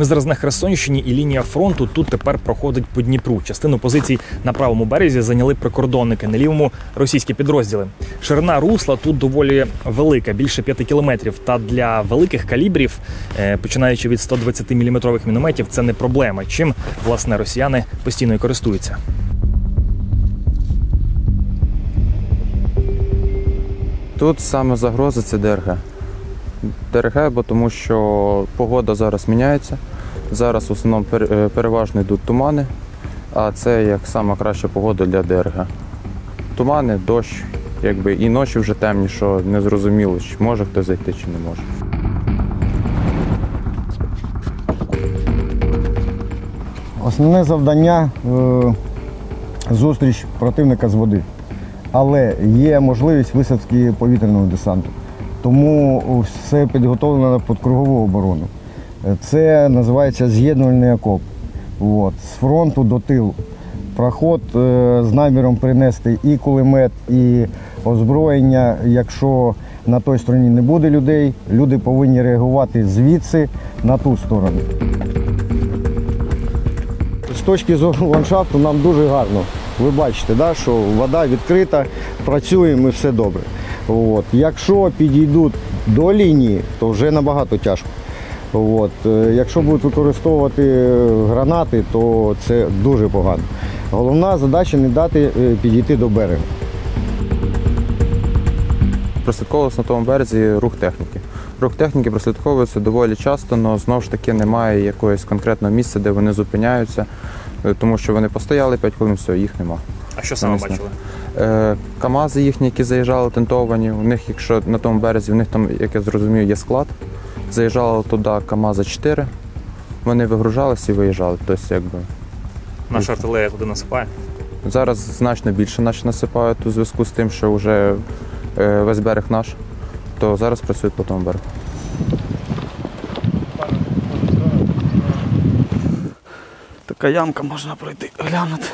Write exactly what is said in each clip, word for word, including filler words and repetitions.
Ми зараз на Херсонщині, і лінія фронту тут тепер проходить по Дніпру. Частину позицій на правому березі зайняли прикордонники, на лівому – російські підрозділи. Ширина русла тут доволі велика, більше п'яти кілометрів. Та для великих калібрів, починаючи від сто двадцятиміліметрових мінометів, це не проблема. Чим, власне, росіяни постійно і користуються. Тут саме загроза – це ДРГ. ДРГ, бо тому що погода зараз міняється. Зараз в основному переважно йдуть тумани, а це як сама краща погода для ДРГ. Тумани, дощ, якби, і ночі вже темні, що не зрозуміло, чи може хтось зайти, чи не може. Основне завдання е, – зустріч противника з води. Але є можливість висадки повітряного десанту. Тому все підготовлено під кругову оборону. Це називається з'єднувальний окоп. От. З фронту до тилу. Проход е, з наміром принести і кулемет, і озброєння. Якщо на той стороні не буде людей, люди повинні реагувати звідси на ту сторону. З точки зору ландшафту нам дуже гарно. Ви бачите, да, що вода відкрита, працюємо і все добре. От. Якщо підійдуть до лінії, то вже набагато тяжко. От. Якщо будуть використовувати гранати, то це дуже погано. Головна задача – не дати підійти до берега. Прослідковується на тому березі рух техніки. Рух техніки прослідковується доволі часто, але знову ж таки немає якогось конкретного місця, де вони зупиняються, тому що вони постояли п'ять хвилин, все, їх нема. А що саме бачили? КАМАЗи їхні, які заїжджали тентовані, у них, якщо на тому березі, у них там, як я зрозумів, є склад. Заїжджали туди КАМАЗа чотири, вони вигружалися і виїжджали. Тобто, якби... Наша артилерія туди насипає? Зараз значно більше наші насипають у зв'язку з тим, що вже весь берег наш, то зараз працюють по тому берегу. Така ямка, можна пройти, глянути.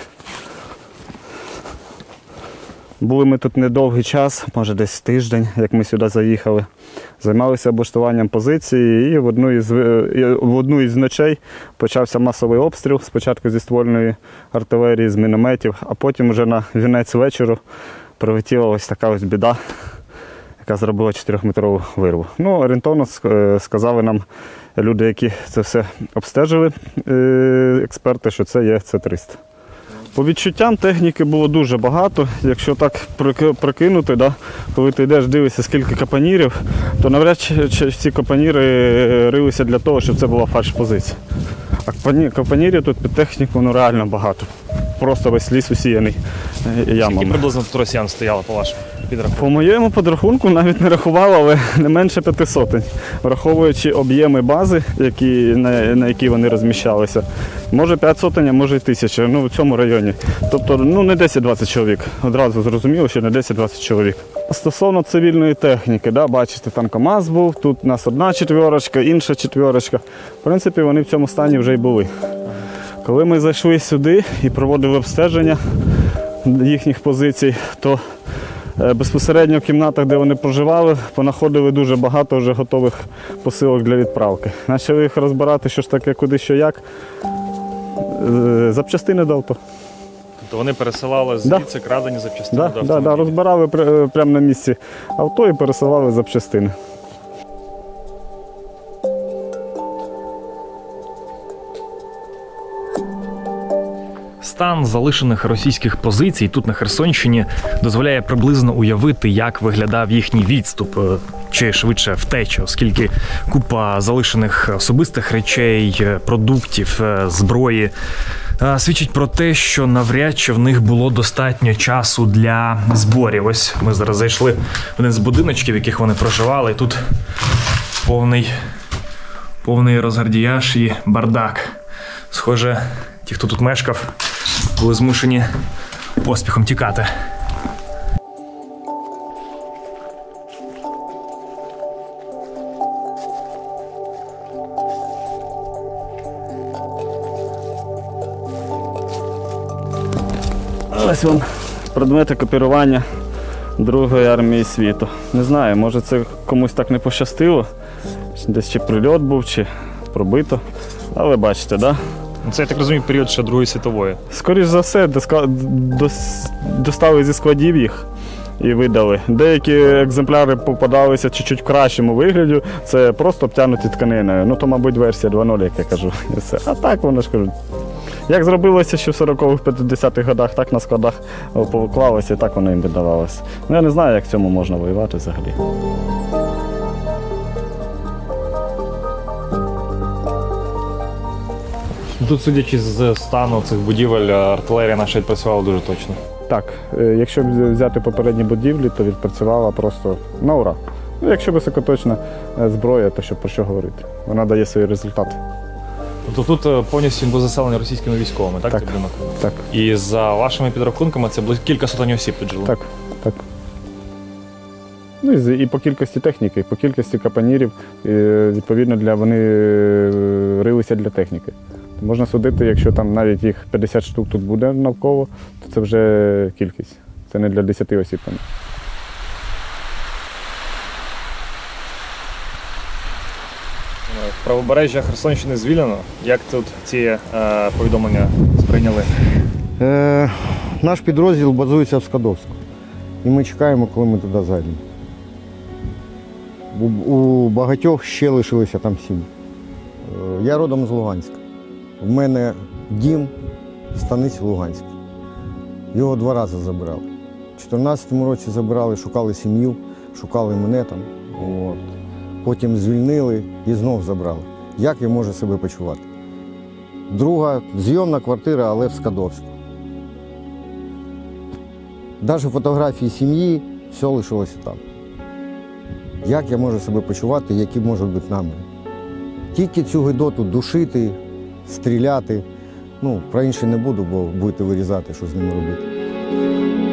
Були ми тут недовгий час, може десь тиждень, як ми сюди заїхали. Займалися облаштуванням позиції, і в одну із, в одну із ночей почався масовий обстріл, спочатку зі ствольної артилерії, з мінометів, а потім вже на вінець вечору прилетіла ось така ось біда, яка зробила чотирьохметрову вирву. Ну, орієнтовно сказали нам люди, які це все обстежили, експерти, що це є С триста. По відчуттям техніки було дуже багато. Якщо так прикинути, да, коли ти йдеш, дивишся, скільки капонірів, то навряд чи ці капоніри рилися для того, щоб це була фальш-позиція. А капонірів тут під техніку ну, реально багато. Просто весь ліс усіяний ямами. Скільки приблизно тут росіян стояло, по-вашому, підрахунку? По моєму підрахунку навіть не рахувало, але не менше п'яти сотень. Враховуючи об'єми бази, які, на, на які вони розміщалися. Може п'ять сотень, а може й тисяча, ну в цьому районі. Тобто ну, не десять-двадцять чоловік. Одразу зрозуміло, що не десять-двадцять чоловік. Стосовно цивільної техніки, да, бачите, там КАМАЗ був, тут у нас одна четверочка, інша четверочка. В принципі, вони в цьому стані вже й були. Коли ми зайшли сюди і проводили обстеження їхніх позицій, то безпосередньо в кімнатах, де вони проживали, понаходили дуже багато вже готових посилок для відправки. Почали їх розбирати, що ж таке, куди, що, як. Запчастини до авто. Тобто вони пересилали звідси, да. Крадені запчастини да, до автомобілів? Так, да, да, розбирали прямо на місці авто і пересилали запчастини. Стан залишених російських позицій тут на Херсонщині дозволяє приблизно уявити, як виглядав їхній відступ, чи швидше втеча, оскільки купа залишених особистих речей, продуктів, зброї свідчить про те, що навряд чи в них було достатньо часу для зборів. Ось ми зараз зайшли в один з будиночків, в яких вони проживали, і тут повний, повний розгардіяж і бардак. Схоже, ті, хто тут мешкав, були змушені поспіхом тікати. Ось вон предмети копірування Другої армії світу. Не знаю, може це комусь так не пощастило, десь чи прильот був, чи пробито. Але бачите, так? Да? Ну, це, я так розумію, період ще Другої світової. Скоріш за все, доска- дос- достали зі складів їх і видали. Деякі екземпляри попадалися чуть-чуть в кращому вигляді, це просто обтягнуті тканиною. Ну, то, мабуть, версія два нуль, як я кажу. І все. А так, воно ж кажуть. Як зробилося ще в сорокових-п'ятдесятих годах, так на складах поклалося, і так воно їм видавалося. Ну, я не знаю, як цьому можна воювати взагалі. Тут, судячи з стану цих будівель, артилерія наша відпрацювала дуже точно. Так, е, якщо б взяти попередні будівлі, то відпрацювала просто на ура. Ну, якщо високоточна е, зброя, то що про що говорити? Вона дає свої результати. Тобто тут е, повністю він був заселений російськими військовими, так? Так. цей будинок? Так, І за вашими підрахунками це близько кілька сотень осіб тут жило? так, так. Ну, і, з- і по кількості техніки, по кількості капанірів, е, відповідно, для, вони е, рилися для техніки. Можна судити, якщо там навіть їх п'ятдесят штук тут буде навколо, то це вже кількість. Це не для десяти осіб. Там. Правобережжя Херсонщини звільнено. Як тут ці е, повідомлення сприйняли? Е, наш підрозділ базується в Скадовську. І ми чекаємо, коли ми туди зайдемо. У, у багатьох ще лишилися там сім'ї. Е, я родом з Луганська. В мене дім в станиці Луганській. Його два рази забирали. У дві тисячі чотирнадцятому році забирали, шукали сім'ю, шукали мене там. От. Потім звільнили і знов забрали. Як я можу себе почувати? Друга зйомна квартира, але в Скадовську. Навіть фотографії сім'ї, все лишилося там. Як я можу себе почувати, які можуть бути наміри? Тільки цю гидоту душити, стріляти. Ну, про інше не буду, бо будете вирізати, що з ними робити.